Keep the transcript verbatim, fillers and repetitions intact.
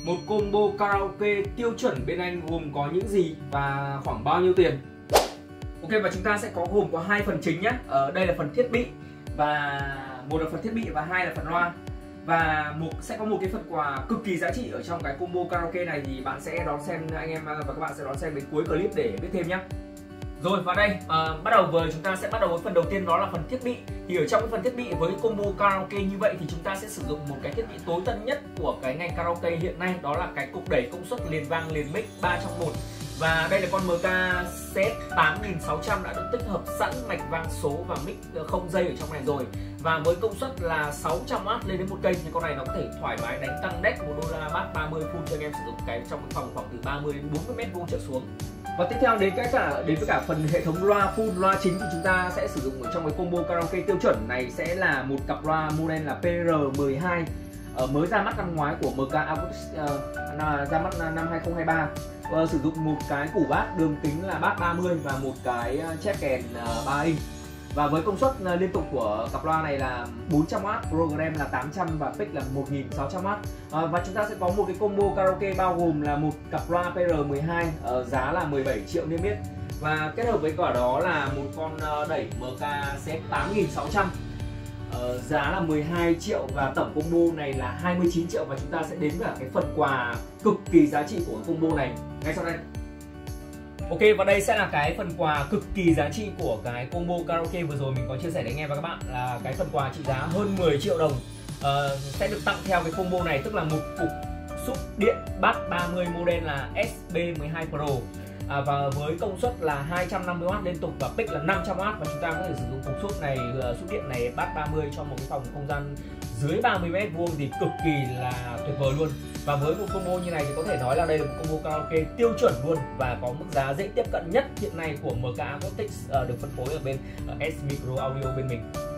Một combo karaoke tiêu chuẩn bên anh gồm có những gì và khoảng bao nhiêu tiền? Ok, và chúng ta sẽ có gồm có hai phần chính nhé. Ở đây là phần thiết bị, và một là phần thiết bị và hai là phần loa. Và một sẽ có một cái phần quà cực kỳ giá trị ở trong cái combo karaoke này, thì bạn sẽ đón xem, anh em và các bạn sẽ đón xem đến cuối clip để biết thêm nhé. Rồi, và đây uh, bắt đầu với chúng ta sẽ bắt đầu với phần đầu tiên, đó là phần thiết bị. Thì ở trong cái phần thiết bị với combo karaoke như vậy thì chúng ta sẽ sử dụng một cái thiết bị tối tân nhất của cái ngành karaoke hiện nay, đó là cái cục đẩy công suất liền vang liền mic ba trong một. Và đây là con em ca xê tám nghìn sáu trăm đã được tích hợp sẵn mạch vang số và mic không dây ở trong này rồi. Và với công suất là sáu trăm oát lên đến một cây, thì con này nó có thể thoải mái đánh tăng deck một đô la bass ba mươi full cho anh em sử dụng cái trong phòng khoảng từ ba mươi đến bốn mươi mét vuông trở xuống. Và tiếp theo đến cái cả đến với cả phần hệ thống loa full, loa chính thì chúng ta sẽ sử dụng ở trong cái combo karaoke tiêu chuẩn này sẽ là một cặp loa model là pê rờ mười hai, uh, mới ra mắt năm ngoái của em ca Acoustics, uh, ra mắt năm hai không hai ba. Uh, sử dụng một cái củ bass đường kính là bass ba mươi và một cái chép kèn uh, ba inch. Và với công suất uh, liên tục của cặp loa này là bốn trăm oát, program là tám trăm và pick là một nghìn sáu trăm oát. Uh, và chúng ta sẽ có một cái combo karaoke bao gồm là một cặp loa pê rờ mười hai, uh, giá là mười bảy triệu niêm yết, và kết hợp với cả đó là một con uh, đẩy em ca xê tám nghìn sáu trăm, uh, giá là mười hai triệu, và tổng combo này là hai mươi chín triệu. Và chúng ta sẽ đến với cái phần quà cực kỳ giá trị của cái combo này ngay sau đây. Ok, và đây sẽ là cái phần quà cực kỳ giá trị của cái combo karaoke vừa rồi mình có chia sẻ đến anh em và các bạn, là cái phần quà trị giá hơn mười triệu đồng uh, sẽ được tặng theo cái combo này, tức là một cục súp điện bass ba mươi model là ét bê mười hai Pro, à, và với công suất là hai trăm năm mươi oát liên tục và pick là năm trăm oát. Và chúng ta có thể sử dụng cục súp này, uh, súp điện này bass ba mươi cho một cái phòng không gian dưới ba mươi mét vuông thì cực kỳ là tuyệt vời luôn. Và với một combo như này thì có thể nói là đây là một combo karaoke tiêu chuẩn luôn, và có mức giá dễ tiếp cận nhất hiện nay của em ca Acoustics, uh, được phân phối ở bên uh, S Micro Audio bên mình.